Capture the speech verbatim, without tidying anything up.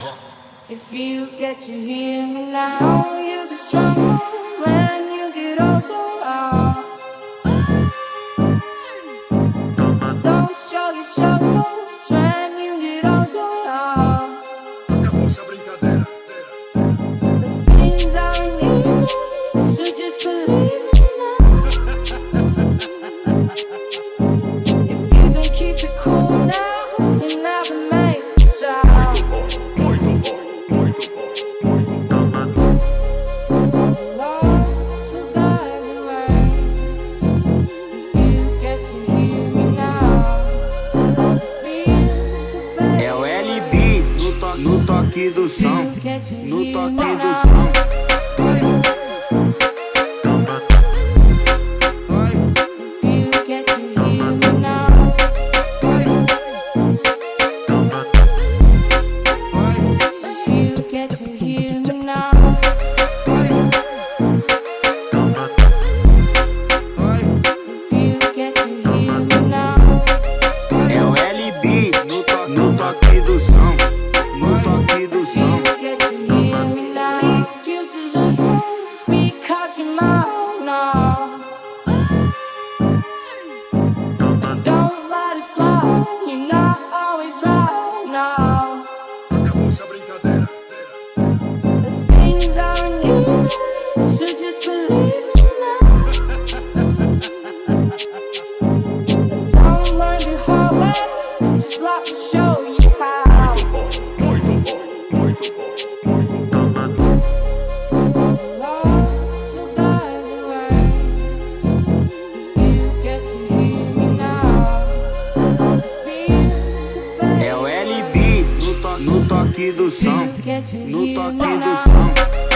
If you get to hear me now, you'll be stronger when you get older. So don't show your shoulders when you get older. Acabou essa brincadeira. The things aren't easy, so just believe me now. If you don't keep it cool now, you never make a sound. Lost will guide the way. If you get to hear me now, all the feels are fading. É o L B no, to no toque do som, no toque do som. É o L B no, to no toque do som, no toque do som. Excuses are so to speak out your mouth now. Don't let it slide, you're not always right now. Acabou essa brincadeira. The things aren't easy, so just believe me now. Don't learn the hard way, just let me show you how. Lost will guide the way. If you get to hear me now, all the feels are fading. É o L B no, to no toque do som, Get to no hear toque me do now. som.